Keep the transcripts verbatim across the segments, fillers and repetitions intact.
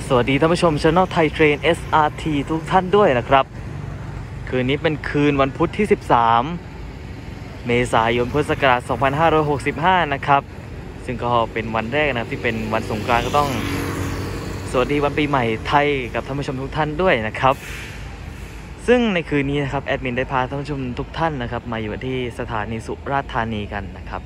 สวัสดีท่านผู้ชม Channel Thai Train เอส อาร์ ที ทุกท่านด้วยนะครับคืนนี้เป็นคืนวันพุธที่สิบสามเมษายนพุทธศักราชสองพันห้าร้อยหกสิบห้านะครับซึ่งก็เป็นวันแรกนะที่เป็นวันสงกรานต์ก็ต้องสวัสดีวันปีใหม่ไทยกับท่านผู้ชมทุกท่านด้วยนะครับซึ่งในคืนนี้นะครับแอดมินได้พาท่านผู้ชมทุกท่านนะครับมาอยู่ที่สถานีสุราษฎร์ธานีกันนะครับ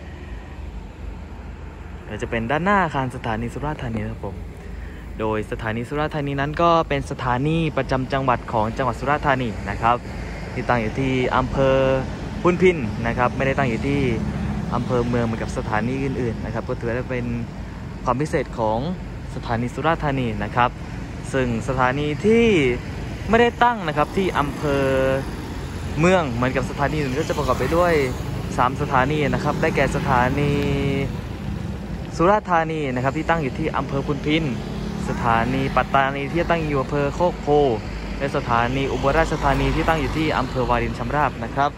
เดี๋ยวจะเป็นด้านหน้าอาคารสถานีสุราษฎร์ธานีนะครับผมโดยสถานีสุราษฎร์ธานีนั้นก็เป็นสถานีประจำจังหวัดของจังหวัดสุราษฎร์ธานีนะครับที่ตั้งอยู่ที่อำเภอพุนพินนะครับไม่ได้ตั้งอยู่ที่อำเภอเมืองเหมือนกับสถานีอื่นๆนะครับก็ถือว่าเป็นความพิเศษของสถานีสุราษฎร์ธานีนะครับซึ่งสถานีที่ไม่ได้ตั้งนะครับที่อำเภอเมืองเหมือนกับสถานีอื่นก็จะประกอบไปด้วยสามสถานีนะครับได้แก่สถานีสุราษฎร์ธานีนะครับที่ตั้งอยู่ที่อำเภอพุนพินสถานีปัตตานีที่ตั้งอยู่อำเภอโคกโพและสถานีอุบลราชธานีที่ตั้งอยู่ที่อำเภอวารินชำราบนะครับ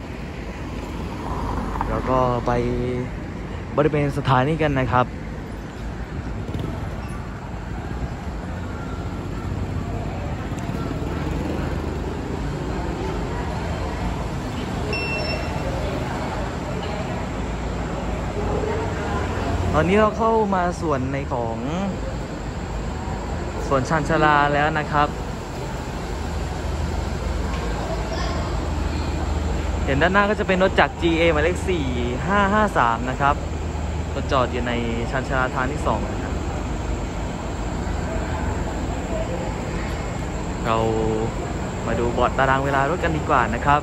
แล้วก็ไปบริเวณสถานีกันนะครับตอนนี้เราเข้ามาส่วนในของส่วนชานชาลาแล้วนะครับเห็นด้านหน้าก็จะเป็นรถจักร จี เอ หมายเลขสี่ห้าห้าสามนะครับรถจอดอยู่ในชานชาลาทางที่สองนะครับเรามาดูบอร์ดตารางเวลารถกันดีกว่านะครับ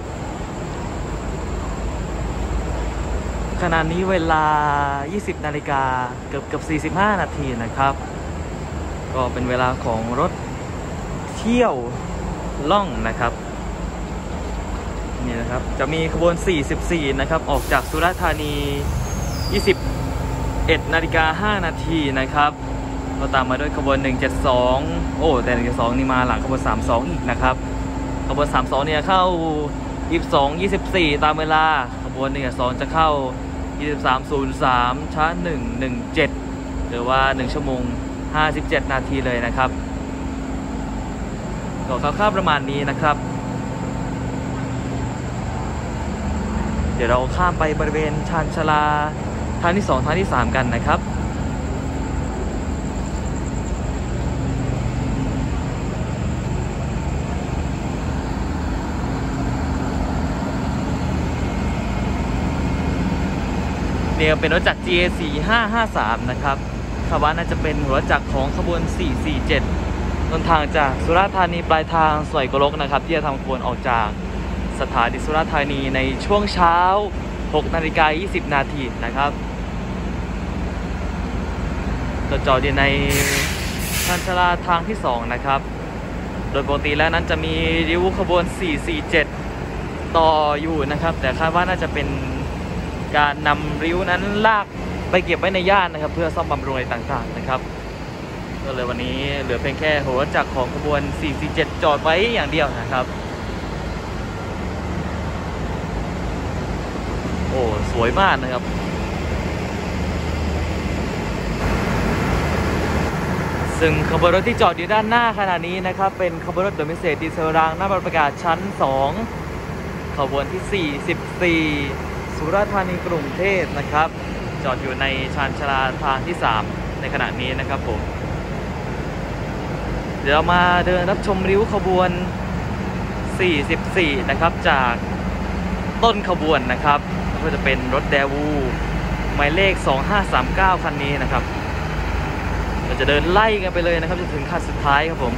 ขณะนี้เวลา ยี่สิบนาฬิกาเกือบเกือบสี่สิบห้านาทีนะครับก็เป็นเวลาของรถเที่ยวล่องนะครับนี่นะครับจะมีขบวนสี่สิบสี่นะครับออกจากสุราษฎร์ธานี ยี่สิบเอ็ดนาฬิกาห้านาทีนะครับก็ตามมาด้วยขบวนหนึ่งเจ็ดสองโอ้แต่หนึ่งเจ็ดสองนี่มาหลังขบวนสามสิบสองอีกนะครับขบวนสามสิบสองเนี่ยเข้ายี่สิบสอง ยี่สิบสี่ตามเวลาขบวนหนึ่งเจ็ดสองจะเข้ายี่สิบสาม ศูนย์สามช้าหนึ่ง หนึ่งเจ็ดหรือว่าหนึ่งชั่วโมงห้าสิบเจ็ดนาทีเลยนะครับก็คร่าวๆประมาณนี้นะครับเดี๋ยวเราข้ามไปบริเวณชานชาลาทางที่สองทางที่สามกันนะครับเนี่ยเป็นรถจักร จี เอ สี่ห้าห้าสามนะครับคาดว่าน่าจะเป็นรถจักรของขบวนสี่สี่เจ็ดต้นทางจากสุราษฎร์ธานีปลายทางสวยกลกนะครับที่จะทำขบวนออกจากสถานีสุราษฎร์ธานีในช่วงเช้าหกนาฬิกายี่สิบนาทีนะครับจะจอดอยู่ในชานชาลาทางที่สองนะครับโดยปกติแล้วนั้นจะมีริ้วขบวนสี่สี่เจ็ดต่ออยู่นะครับแต่คาดว่าน่าจะเป็นการนำริ้วนั้นลากไปเก็บไว้ในย่านนะครับเพื่อซ่อมบำรุงอะไรต่างๆนะครับก็เลยวันนี้เหลือเพียงแค่หัวรถจักรของขบวนสี่สี่เจ็ดจอดไว้อย่างเดียวนะครับโอ้สวยมากนะครับซึ่งขบวนรถที่จอดอยู่ด้านหน้าขณะนี้นะครับเป็นขบวนรถโดยพิเศษดีเซลรางหน้าประกาศชั้นสองขบวนที่สี่สิบสี่สุราษฎร์ธานีกรุงเทพนะครับจอดอยู่ในชานชาลาทางที่สามในขณะนี้นะครับผมเดี๋ยวเรามาเดินรับชมริ้วขบวนสี่สิบสี่นะครับจากต้นขบวนนะครับก็จะเป็นรถแดวูหมายเลขสองห้าสามเก้าคันนี้นะครับเราจะเดินไล่กันไปเลยนะครับจนถึงคันสุดท้ายครับผม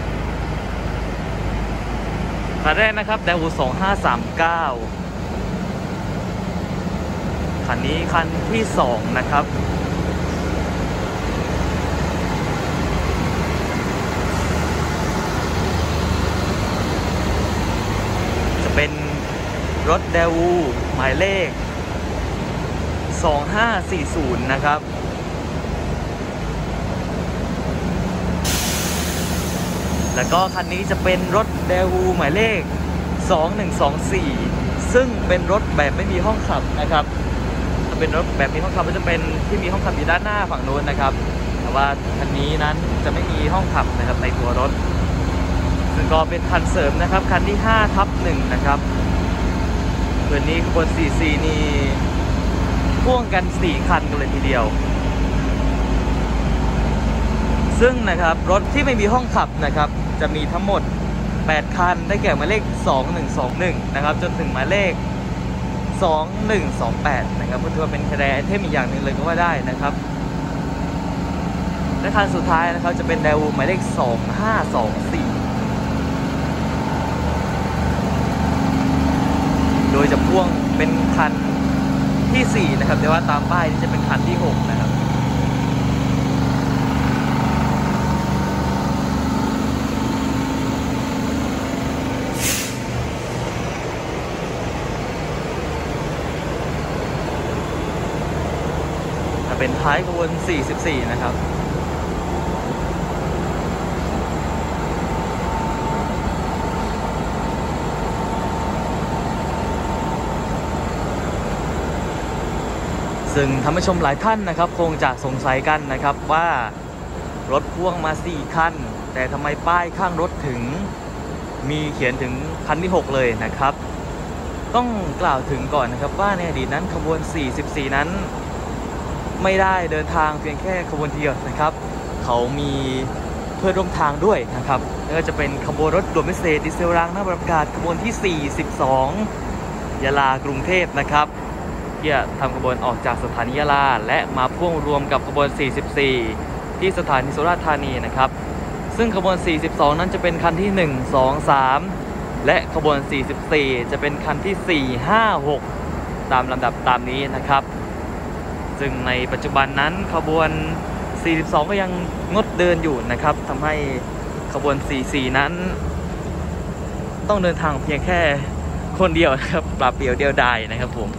คันแรกนะครับแดวูสองห้าสามเก้าคันนี้คันที่สองนะครับจะเป็นรถแดวูหมายเลขสองห้าสี่ศูนย์นะครับแล้วก็คันนี้จะเป็นรถแดวูหมายเลขสองหนึ่งสองสี่ซึ่งเป็นรถแบบไม่มีห้องขับนะครับ เป็นรถแบบมีห้องขับก็จะเป็นที่มีห้องขับอยู่ด้านหน้าฝั่งโน้นนะครับ แต่ว่าคันนี้นั้นจะไม่มีห้องขับนะครับในตัวรถซึ่งก็เป็นคันเสริมนะครับคันที่ห้าทับหนึ่งนะครับคืนนี้ขบวน ซี ซี นี่พ่วงกันสี่คันกันเลยทีเดียวซึ่งนะครับรถที่ไม่มีห้องขับนะครับจะมีทั้งหมดแปดคันได้แก่หมายเลขสองหนึ่งสองหนึ่งนะครับจนถึงหมายเลขสองหนึ่งสองแปดนะครับก็ถือว่าเป็นคะแนนไอเทมอีกอย่างหนึ่งเลยก็ว่าได้นะครับและคันสุดท้ายนะครับจะเป็นเดวูหมายเลขสองห้าสองสี่โดยจะพ่วงเป็นคันที่สี่นะครับแต่ว่าตามป้ายนี่จะเป็นคันที่หกนะครับเป็นท้ายขบวนสี่สิบสี่นะครับซึ่งท่านผู้ชมหลายท่านนะครับคงจะสงสัยกันนะครับว่ารถพ่วงมาสี่คันแต่ทำไมป้ายข้างรถถึงมีเขียนถึงคันที่หกเลยนะครับต้องกล่าวถึงก่อนนะครับว่าในอดีตนั้นขบวนสี่สิบสี่นั้นไม่ได้เดินทางเพียงแค่ขบวนเดียวนะครับเขามีเพื่อนร่วมทางด้วยนะครับไม่ว่าจะเป็นขบวนรถด่วนพิเศษดีเซลรางหน้าประกาศขบวนที่สี่สิบสองยะลากรุงเทพนะครับที่จะทำขบวนออกจากสถานียะลาและมาพ่วงรวมกับขบวนสี่สิบสี่ที่สถานีสุราษฎร์ธานีนะครับซึ่งขบวนสี่สิบสองนั้นจะเป็นคันที่หนึ่ง สอง สามและขบวนสี่สิบสี่จะเป็นคันที่สี่ ห้า หกตามลำดับตามนี้นะครับซึ่งในปัจจุบันนั้นขบวนสี่สิบสองก็ยังงดเดินอยู่นะครับทำให้ขบวนสี่สิบสี่นั้นต้องเดินทางเพียงแค่คนเดียวนะครับปราบเปลี่ยวเดียวดายนะครับผม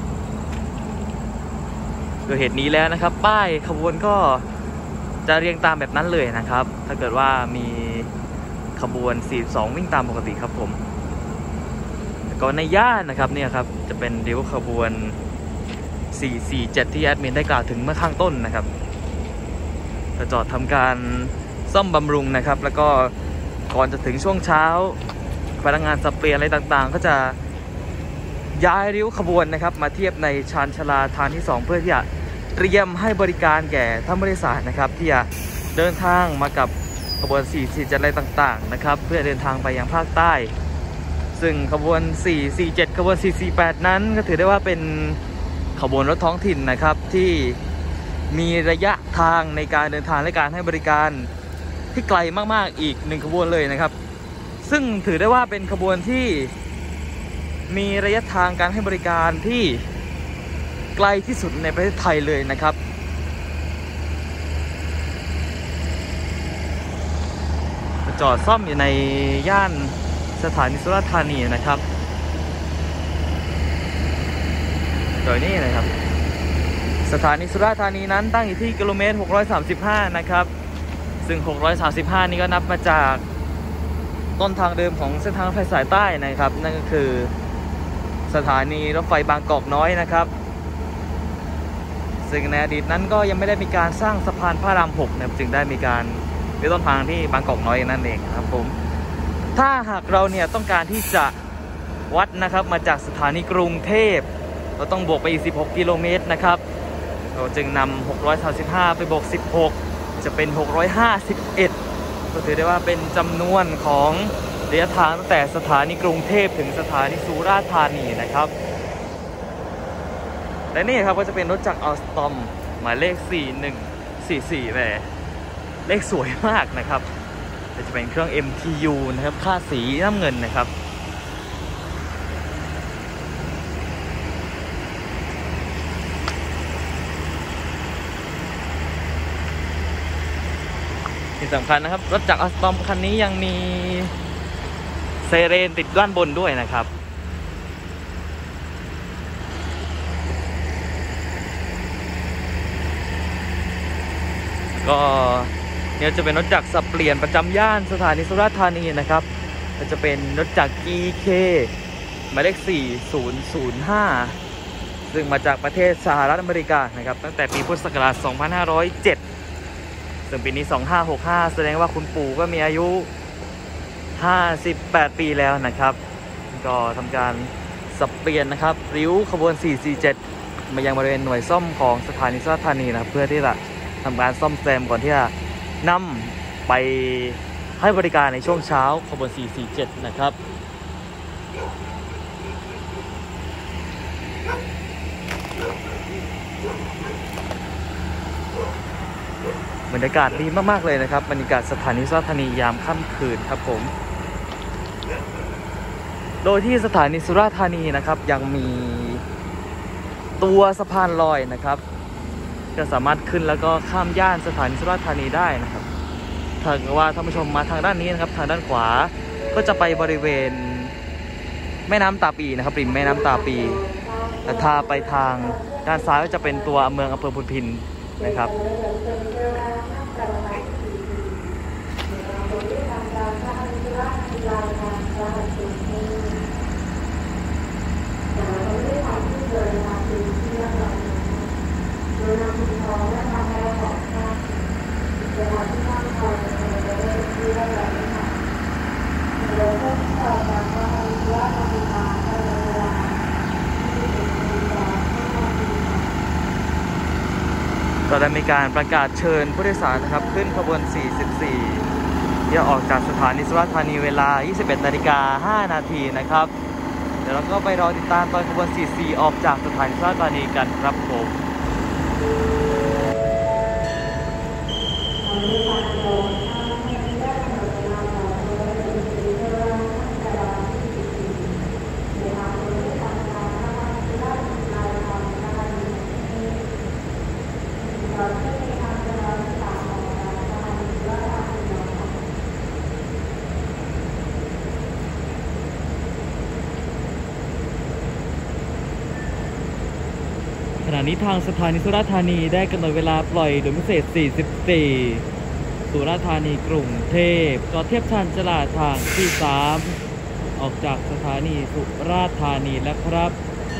โดยเหตุนี้แล้วนะครับป้ายขบวนก็จะเรียงตามแบบนั้นเลยนะครับถ้าเกิดว่ามีขบวนสี่สิบสองวิ่งตามปกติครับผมแล้วก็ในย่านนะครับเนี่ยครับจะเป็นริ้วขบวนสี่สี่เจ็ดที่แอดมินได้กล่าวถึงเมื่อข้างต้นนะครับจะจอดทำการซ่อมบำรุงนะครับแล้วก็ก่อนจะถึงช่วงเช้าพนักงานสับเปลี่ยนอะไรต่างๆก็จะย้ายริ้วขบวนนะครับมาเทียบในชานชาลาทางที่สองเพื่อที่จะเตรียมให้บริการแก่ท่านผู้โดยสารนะครับที่จะเดินทางมากับขบวนสี่สี่เจ็ดอะไรต่างๆนะครับเพื่อเดินทางไปยังภาคใต้ซึ่งขบวนสี่สี่เจ็ดขบวนสี่สี่แปดนั้นก็ถือได้ว่าเป็นขบวนรถท้องถิ่นนะครับที่มีระยะทางในการเดินทางและการให้บริการที่ไกลมากๆอีกหนึ่งขบวนเลยนะครับซึ่งถือได้ว่าเป็นขบวนที่มีระยะทางการให้บริการที่ไกลที่สุดในประเทศไทยเลยนะครับจอดซ่อมอยู่ในย่านสถานีสุราษฎร์ธานีนะครับโดยนี้นะครับสถานีสุราษฎร์ธานีนั้นตั้งอยู่ที่กิโลเมตรหกร้อยสามสิบห้านะครับซึ่งหกร้อยสามสิบห้านี้ก็นับมาจากต้นทางเดิมของเส้นทางรถไฟสายใต้นะครับนั่นก็คือสถานีรถไฟบางกอกน้อยนะครับซึ่งในอดีตนั้นก็ยังไม่ได้มีการสร้างสะพานพระรามหกนะจึงได้มีการเริ่มต้นทางที่บางกอกน้อยนั่นเองครับผมถ้าหากเราเนี่ยต้องการที่จะวัดนะครับมาจากสถานีกรุงเทพเราต้องบวกไปอีกสิบหกกิโลเมตรนะครับเราจึงนำหกร้อยสามสิบห้าไปบวกสิบหกจะเป็นหกร้อยห้าสิบเอ็ดก็ถือได้ว่าเป็นจำนวนของระยะทางตั้งแต่สถานีกรุงเทพถึงสถานีสุราษฎร์ธานีนะครับและนี่ครับก็จะเป็นรถจักรอัลสตอมหมายเลขสี่หนึ่งสี่สี่แหมเลขสวยมากนะครับจะเป็นเครื่อง เอ็ม ที ยู นะครับค่าสีน้ำเงินนะครับที่สำคัญนะครับรถจักรอัลสตอมคันนี้ยังมีไซเรนติดด้านบนด้วยนะครับก็เนี่ยจะเป็นรถจักรสับเปลี่ยนประจำย่านสถานีสุราษฎร์ธานีนะครับก็จะเป็นรถจักร อี เค หมายเลขสี่ศูนย์ศูนย์ห้าซึ่งมาจากประเทศสหรัฐอเมริกานะครับตั้งแต่ปีพุทธศักราชสองพันห้าร้อยเจ็ดซึ่งปีนี้สองห้าหกห้าแสดงว่าคุณปู่ก็มีอายุห้าสิบแปดปีแล้วนะครับก็ทำการสับเปลี่ยนนะครับริ้วขบวนสี่สี่เจ็ดมายังบริเวณหน่วยซ่อมของสถานีสุราษฎร์ธานีนะเพื่อที่จะทำการซ่อมแซมก่อนที่จะนำไปให้บริการในช่วงเช้าขบวนสี่สี่เจ็ดนะครับบรรยากาศดีมากๆเลยนะครับบรรยากาศสถานีสุราษฎร์ธานียามค่ำคืนครับผมโดยที่สถานีสุราษฎร์ธานีนะครับยังมีตัวสะพานลอยนะครับจะสามารถขึ้นแล้วก็ข้ามย่านสถานีสุราษฎร์ธานีได้นะครับถ้าเกิดว่าท่านผู้ชมมาทางด้านนี้นะครับทางด้านขวาก็จะไปบริเวณแม่น้ำตาปีนะครับริมแม่น้ำตาปีแต่ถ้าไปทางด้านซ้ายก็จะเป็นตัวเมืองอำเภอพุนพินนะครับก็ได้มีการประกาศเชิญผู้โดยสารนะครับขึ้นขบวนสี่สิบสี่ที่ออกจากสถานีสุราษฎร์ธานีเวลา ยี่สิบเอ็ดนาฬิกาห้านาทีนะครับเดี๋ยวเราก็ไปรอติดตามตอนขบวนสี่สิบสี่ออกจากสถานีสุราษฎร์ธานีกันครับผมขณะนี้ทางสถานีสุราษฎร์ธานีได้กำหนดเวลาปล่อยโดยพิเศษสี่สิบสี่สุราษฎร์ธานีกรุงเทพจอดเทียบชานชลาทางที่สามออกจากสถานีสุราษฎร์ธานีแล้วครับ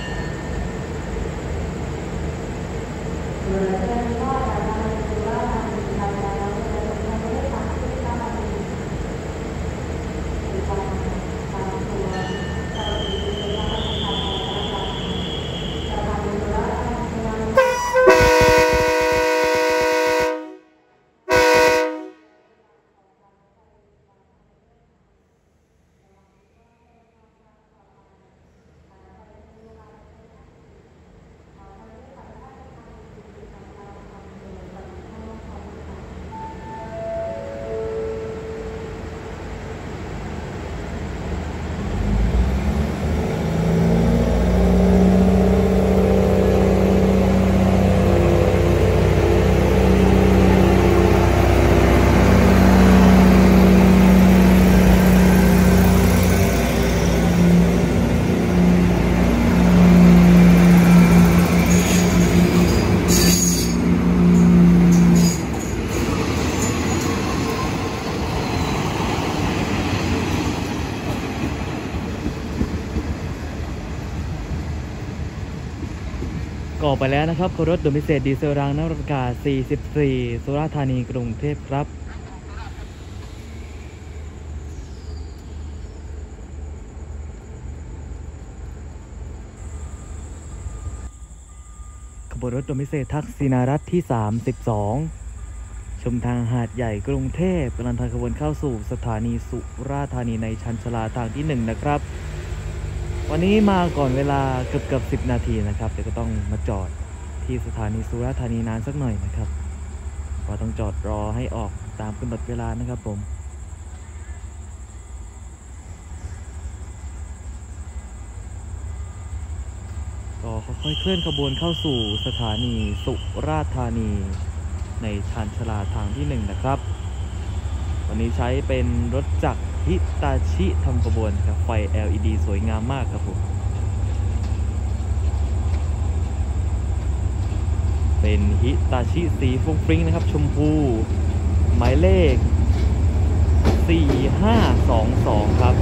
ก็ไปแล้วนะครับรถโดยพิเศษดีเซลรางน้ำประกาศสี่สิบสี่สุราษฎร์ธานีกรุงเทพครับขบวนรถโดยพิเศษทักษิณารัฐที่สามสิบสองชมทางหาดใหญ่กรุงเทพกำลังทางขบวนเข้าสู่สถานีสุราษฎร์ธานีในชันชลาทางที่หนึ่งนะครับวันนี้มาก่อนเวลาเกือบเกือบสิบนาทีนะครับเดี๋ยวก็ต้องมาจอดที่สถานีสุราษฎร์ธานีนานสักหน่อยนะครับก็ต้องจอดรอให้ออกตามกำหนดเวลานะครับผมก็ค่อยๆเคลื่อนขบวนเข้าสู่สถานีสุราษฎร์ธานีในชานชลาทางที่หนึ่งนะครับวันนี้ใช้เป็นรถจักรฮิตาชิทำขบวนกับไฟ แอล อี ดี สวยงามมากครับผมเป็นฮิตาชิสีฟุ้งฟริ้งนะครับชมพูหมายเลขสี่ห้าสองสองครับ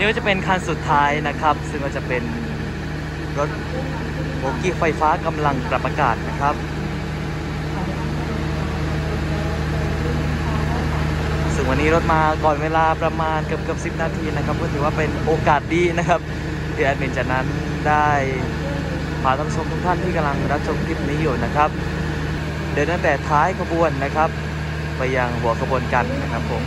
นี่ก็จะเป็นคันสุดท้ายนะครับซึ่งก็จะเป็นรถโบกี้ไฟฟ้ากำลังปรับอากาศนะครับซึ่งวันนี้รถมาก่อนเวลาประมาณเกือบเกือบสิบนาทีนะครับก็ถือว่าเป็นโอกาสดีนะครับที่แอดมินจากนั้นได้พาท่านผู้ชมทุกท่านที่กำลังรับชมคลิปนี้อยู่นะครับเดินตั้งแต่ท้ายขบวนนะครับไปยังหัวขบวนกันนะครับผม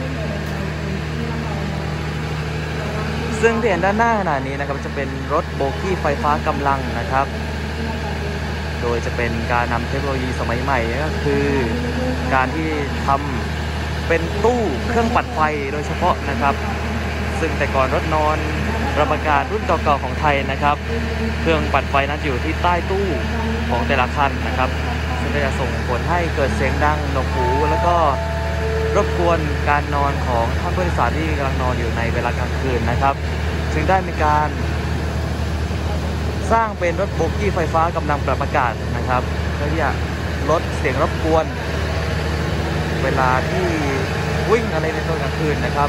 ซึ่งที่เห็นด้านหน้าขณะนี้นะครับจะเป็นรถโบกี้ไฟฟ้ากำลังนะครับโดยจะเป็นการนำเทคโนโลยีสมัยใหม่ก็คือการที่ทำเป็นตู้เครื่องปัดไฟโดยเฉพาะนะครับซึ่งแต่ก่อนรถนอนรับอากาศรุ่นเก่าๆของไทยนะครับเครื่องปัดไฟนั้นอยู่ที่ใต้ตู้ของแต่ละคันนะครับซึ่งจะส่งผลให้เกิดเสียงดังหนวกหูแล้วก็รบกวนการนอนของท่านผู้โดยสารที่กำลังนอนอยู่ในเวลากลางคืนนะครับจึงได้มีการสร้างเป็นรถโบกี้ไฟฟ้ากำลังปรับอากาศนะครับเพื่อที่จะลดเสียงรบกวนเวลาที่วิ่งอะไรในตอนกลางคืนนะครับ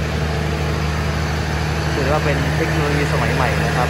ถือว่าเป็นเทคโนโลยีสมัยใหม่นะครับ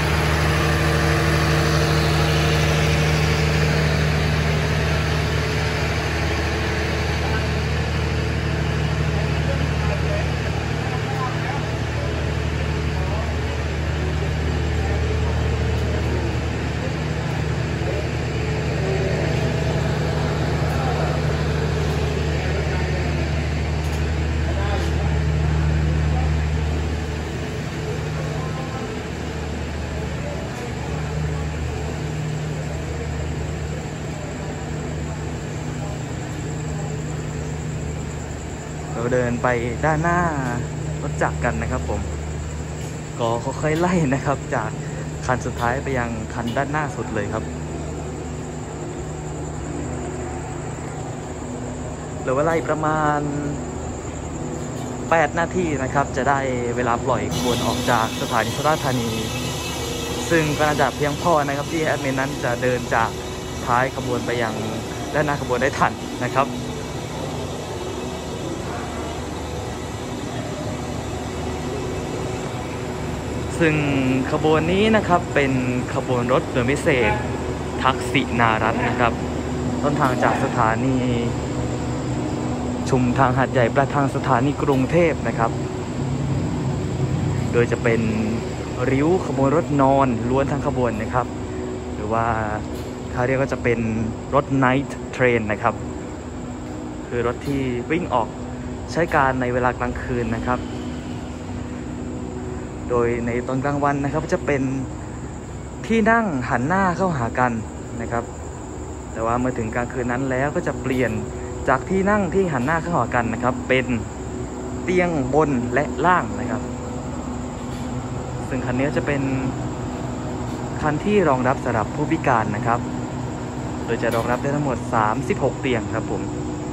เราเดินไปด้านหน้ารถจักรกันนะครับผมก็ค่อยๆไล่นะครับจากคันสุดท้ายไปยังคันด้านหน้าสุดเลยครับเหลือเวลาอีกประมาณแปดนาทีนะครับจะได้เวลาปล่อยขบวนออกจากสถานีสุราษฎร์ธานีซึ่งก็น่าจะเพียงพอนะครับที่แอดมินนั้นจะเดินจากท้ายขบวนไปยังด้านหน้าขบวนได้ทันนะครับซึ่งขบวนนี้นะครับเป็นขบวนรถด่วนพิเศษทักษิณารัตน์นะครับต้นทางจากสถานีชุมทางหาดใหญ่ประทางสถานีกรุงเทพนะครับโดยจะเป็นริ้วขบวนรถนอนล้วนทั้งขบวนนะครับหรือว่าเขาเรียกก็จะเป็นรถ Night Train นะครับคือรถที่วิ่งออกใช้การในเวลากลางคืนนะครับโดยในตอนกลางวันนะครับจะเป็นที่นั่งหันหน้าเข้าหากันนะครับแต่ว่าเมื่อถึงกลางคืนนั้นแล้วก็จะเปลี่ยนจากที่นั่งที่หันหน้าเข้าหากันนะครับเป็นเตียงบนและล่างนะครับซึ่งคันนี้จะเป็นคันที่รองรับสำหรับผู้พิการนะครับโดยจะรองรับได้ทั้งหมดสามสิบหกเตียงครับผม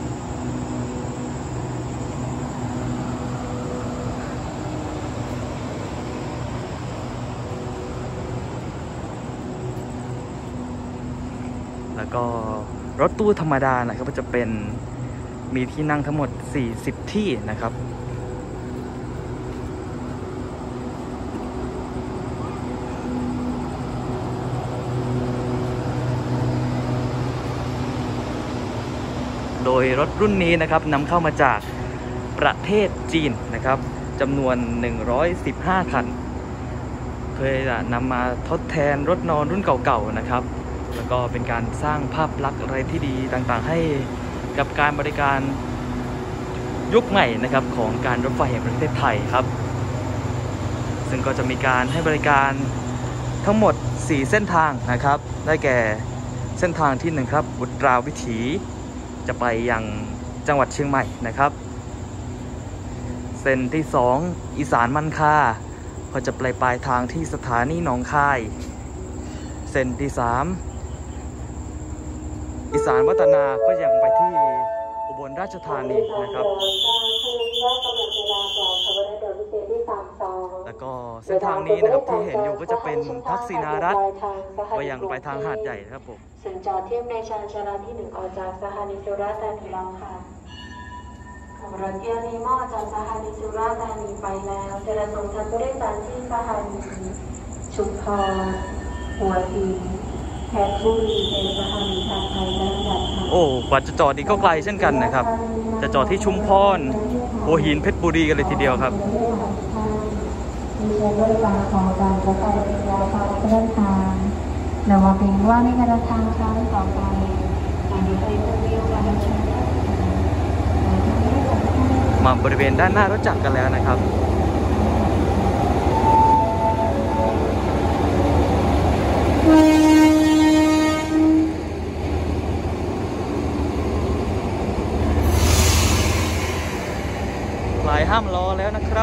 แล้วก็รถตู้ธรรมดานะครับก็จะเป็นมีที่นั่งทั้งหมดสี่สิบที่นะครับโดยรถรุ่นนี้นะครับนำเข้ามาจากประเทศจีนนะครับจำนวนหนึ่งร้อยสิบห้าคันเพื่อจะนำมาทดแทนรถนอนรุ่นเก่าๆนะครับแล้วก็เป็นการสร้างภาพลักษณ์อะไรที่ดีต่างๆให้กับการบริการยุคใหม่นะครับของการรถไฟแห่งประเทศไทยครับซึ่งก็จะมีการให้บริการทั้งหมดสี่เส้นทางนะครับได้แก่เส้นทางที่หนึ่งครับอุตราวิถีจะไปยังจังหวัดเชียงใหม่นะครับเส้นที่สองอีสานมันคาก็จะไปปลายทางที่สถานีหนองคายเส้นที่สามอีสานวัฒนาก็ยังไปที่อุบลราชธานีนะครับแล้วก็เส้นทางนี้นะครับที่เห็นอยู่ก็จะเป็นทักษิณารัตน์ก็ยังไปทางหาดใหญ่นะครับผมสัญจรเทียบในชานชาลาที่หนึ่งออกจากสถานีสุราษฎร์ธานีแล้วค่ะขอรถเที่ยวนี้มอจากสถานีสุราษฎร์ธานีไปแล้วจะระส่งท่านผู้โดยสารที่สถานีชุมพรหัวหินแพชรบุรีเป็นสถานีทางไทยและดัดค่ะโอ้กว่าจะจอดนี่ก็ไกลเช่นกันนะครับจะจอดที่ชุมพรหัวหินเพชรบุรีกันเลยทีเดียวครับมีใช้บริการของการรถไฟยาวฟ้าเดินทางแต่ว่าเป็นว่าในการเดินทางครั้งต่อไปการรถไฟจะมีการดำเนินการมาบริเวณด้านหน้ารถจักรกันแล้วนะครับปลายห้ามล้อแล้วนะครับ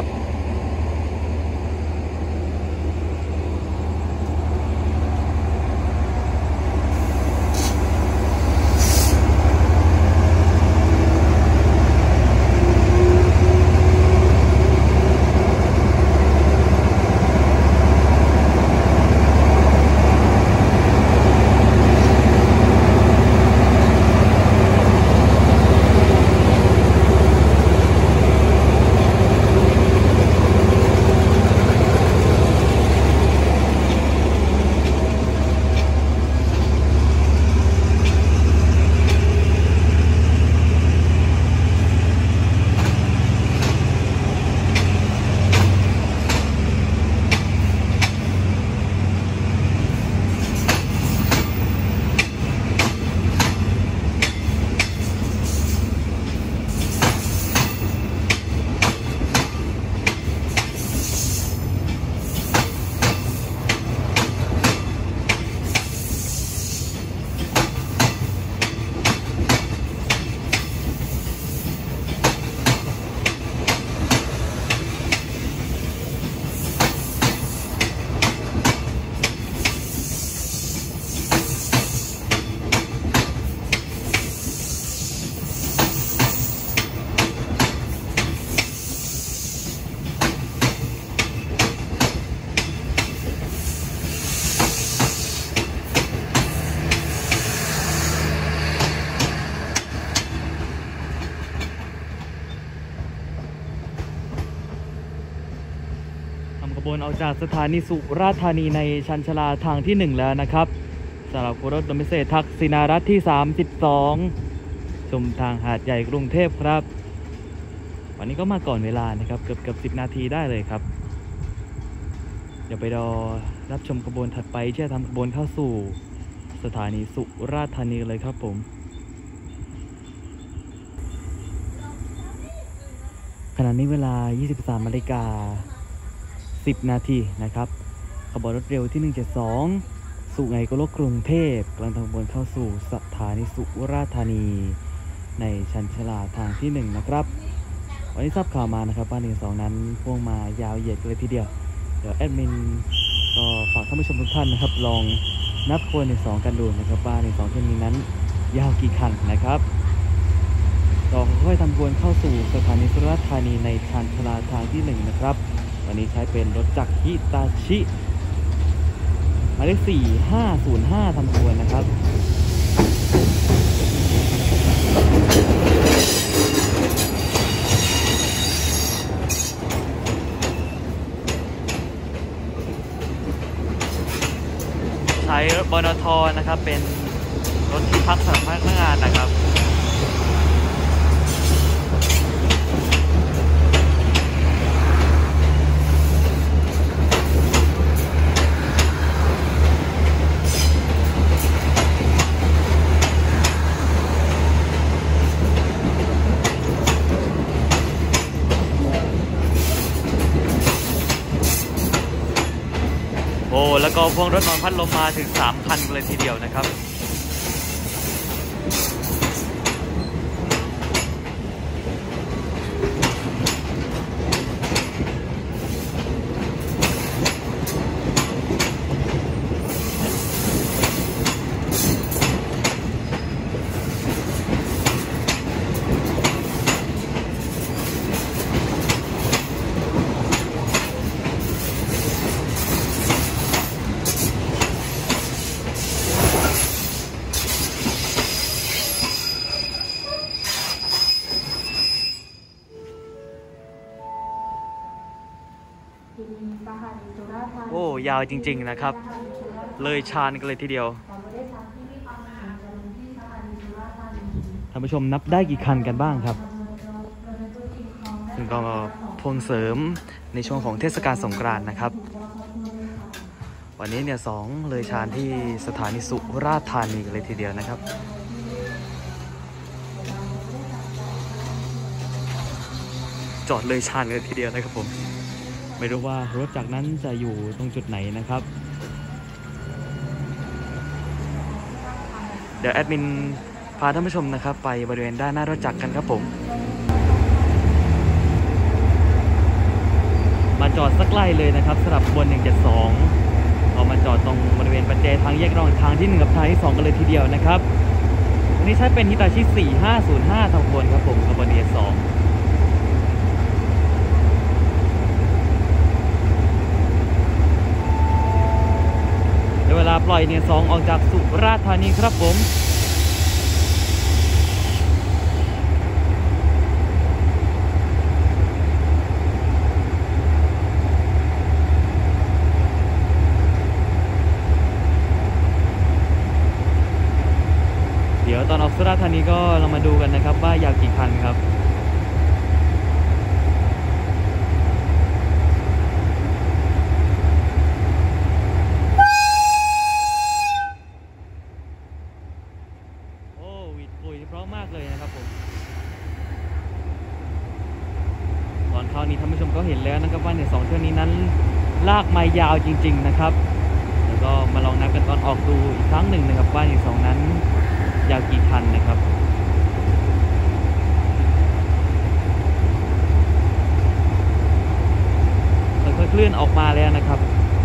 ขบวนออกจากสถานีสุราษฎร์ธานีในชันชลาทางที่หนึ่งแล้วนะครับสำหรับรถโดมิเซลทักษิณารัฐที่สามสิบสองชมทางหาดใหญ่กรุงเทพครับวันนี้ก็มาก่อนเวลานะครับเกือบเกือบสิบนาทีได้เลยครับเดี๋ยวไปรอรับชมขบวนถัดไปที่จะทำขบวนเข้าสู่สถานีสุราษฎร์ธานีเลยครับผมขณะนี้เวลา ยี่สิบสามนาฬิกาสิบนาทีนะครับขบวนรถเร็วที่หนึ่งเจ็ดสองสู่ไงโกลกกรุงเทพกำลังทำขบวนเข้าสู่สถานีสุราษฎร์ธานีในชันชลาทางที่หนึ่งนะครับวันนี้ทราบข่าวมานะครับว่าหนึ่งสองนั้นพ่วงมายาวเหยียดเลยทีเดียวเดี๋ยวแอดมินก็ฝากท่านผู้ชมทุกท่านนะครับลองนับขบวนหนึ่งสองกันดูนะครับว่าหนึ่งสองเที่ยวนี้นั้นยาวกี่คันนะครับต่อค่อยทำขบวนเข้าสู่สถานีสุราษฎร์ธานีในชันชลาทางที่หนึ่งนะครับวันนี้ใช้เป็นรถจักรฮิตาชิหมายเลขสี่ห้าศูนย์ห้าทำขบวนนะครับใช้รถบนทนะครับเป็นรถที่พักสำหรับพนักงานนะครับโอ้แล้วก็พวงรถนอนพัดลมมาถึงสามคันเลยทีเดียวนะครับายาวจริงๆนะครับเลยชานกันเลยทีเดียวท่านผู้ชมนับได้กี่คันกันบ้างครับซึ่งก็พ่วงเสริมในช่วงของเทศกาลสงกรานต์นะครับวันนี้เนี่ยสองเลยชานที่สถานีสุราษฎร์ธานีกันเลยทีเดียวนะครับจอดเลยชานกันทีเดียวนะครับผมไม่รู้ว่ารถจากนั้นจะอยู่ตรงจุดไหนนะครับเดี๋ยวแอดมินพาท่านผู้ชมนะครับไปบริเวณด้านหน้ารถจักรกันครับผมมาจอดสักไล่เลยนะครับสำหรับบนหนึ่งเจ็ดสองเอามาจอดตรงบริเวณปัจเจทางแยกระหว่างทางที่หนึ่งกับทางที่สองกันเลยทีเดียวนะครับอันนี้ใช้เป็นฮิตาชิสี่ห้าศูนย์ห้าทางบนครับผมขบวนเอสองเวลาปล่อยเนี่ยสองออกจากสุราษฎร์ธานีครับผมเดี๋ยวตอนออกสุราษฎร์ธานีก็เรามาดูกันนะครับว่ายาวกี่คันครับตอนนี้ท่านผู้ชมก็เห็นแล้วนะครับว่าในสองเที่ยวนี้นั้นลากมายาวจริงๆนะครับแล้วก็มาลองนับกันตอนออกดูอีกครั้งหนึ่งนะครับว่าในสองนั้นยาวกี่คันนะครับค่อยๆเคลื่อนออกมาแล้วนะครับ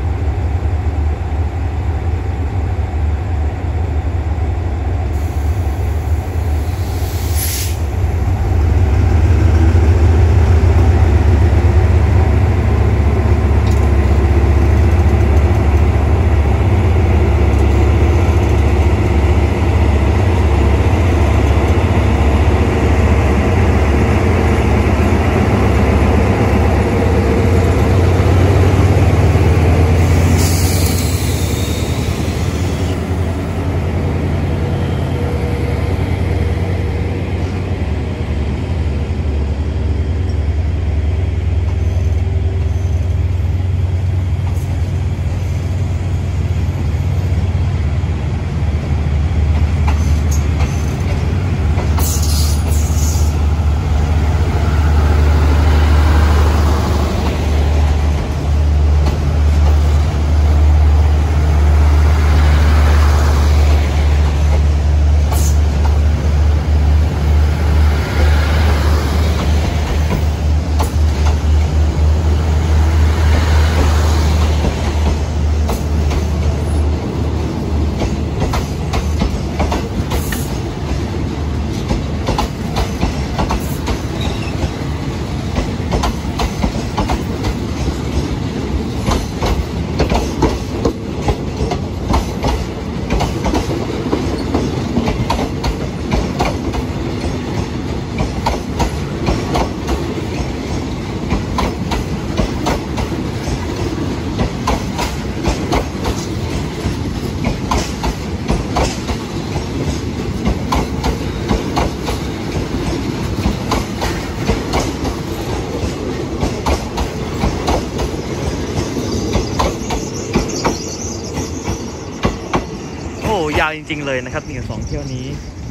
ยาวจริงๆเลยนะครับนี่สองเที่ยวนี้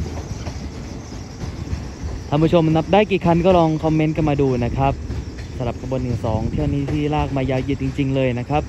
ท่านผู้ชมนับได้กี่คันก็ลองคอมเมนต์กันมาดูนะครับสำหรับขบวนหนึ่งสองเที่ยวนี้ที่ลากมายาวยืดจริงๆเลยนะครับ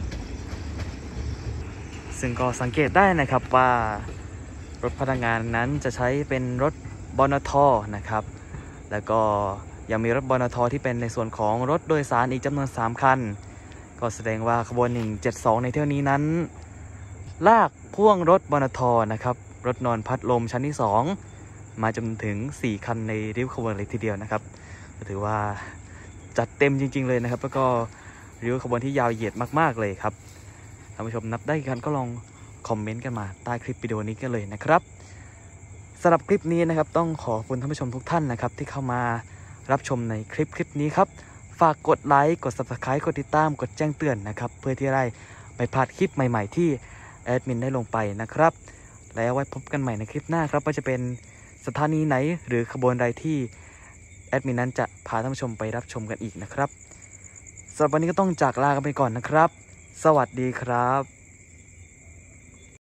ซึ่งก็สังเกตได้นะครับว่ารถพนักงานนั้นจะใช้เป็นรถบนท.นะครับแล้วก็ยังมีรถบนท.ที่เป็นในส่วนของรถโดยสารอีกจำนวนสามคันก็แสดงว่าขบวนหนึ่งเจ็ดสองในเที่ยวนี้นั้นลากพ่วงรถบนท.นะครับรถนอนพัดลมชั้นที่สองมาจนถึงสี่คันในริ้วขบวนเลยทีเดียวนะครับถือว่าจัดเต็มจริงๆเลยนะครับแล้วก็ริ้วขบวนที่ยาวเหยียดมากๆเลยครับท่านผู้ชมนับได้กี่คันก็ลองคอมเมนต์กันมาใต้คลิปวิดีโอนี้กันเลยนะครับสำหรับคลิปนี้นะครับต้องขอบคุณท่านผู้ชมทุกท่านนะครับที่เข้ามารับชมในคลิปคลิปนี้ครับฝากกดไลค์กด ซับสไครบ์ กดติดตามกดแจ้งเตือนนะครับเพื่อที่ได้ไปไม่พลาดคลิปใหม่ๆที่แอดมินได้ลงไปนะครับแล้วไว้พบกันใหม่ในคลิปหน้าครับว่าจะเป็นสถานีไหนหรือขบวนใดที่แอดมินนั้นจะพาท่านผู้ชมไปรับชมกันอีกนะครับสำหรับวันนี้ก็ต้องจากลากันไปก่อนนะครับสวัสดีครับ